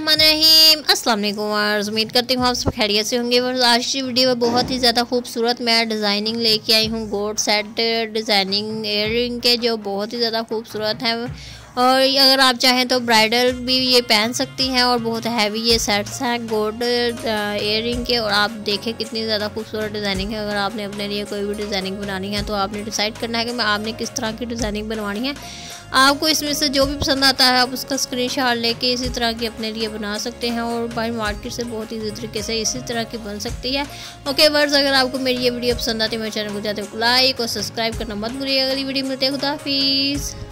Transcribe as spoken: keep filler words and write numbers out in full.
बिस्मिल्लाहिर्रहमानिर्रहीम। अस्सलाम वालेकुम व्यूअर्स, उम्मीद करती हूँ आप सब खैरियत से होंगे। व्यूअर्स, आज की वीडियो में बहुत ही ज़्यादा खूबसूरत मैं डिज़ाइनिंग लेके आई हूँ। गोल्ड सेट डिज़ाइनिंग इयररिंग के जो बहुत ही ज़्यादा खूबसूरत हैं, और अगर आप चाहें तो ब्राइडल भी ये पहन सकती हैं। और बहुत हैवी ये सेट्स हैं गोल्ड इयररिंग के, और आप देखें कितनी ज़्यादा खूबसूरत डिज़ाइनिंग है। अगर आपने अपने लिए कोई भी डिज़ाइनिंग बनानी है तो आपने डिसाइड करना है कि मैं आपने किस तरह की डिज़ाइनिंग बनवानी है। आपको इसमें से जो भी पसंद आता है आप उसका स्क्रीनशॉट लेके इसी तरह की अपने लिए बना सकते हैं, और बाहर मार्केट से बहुत ईजी तरीके से इसी तरह की बन सकती है। ओके वर्ड्स, अगर आपको मेरी ये वीडियो पसंद आती है मेरे चैनल को जाते लाइक और सब्सक्राइब करना मत भूलिएगा। अगली वीडियो मिलते हैं, खुदा हाफिज़।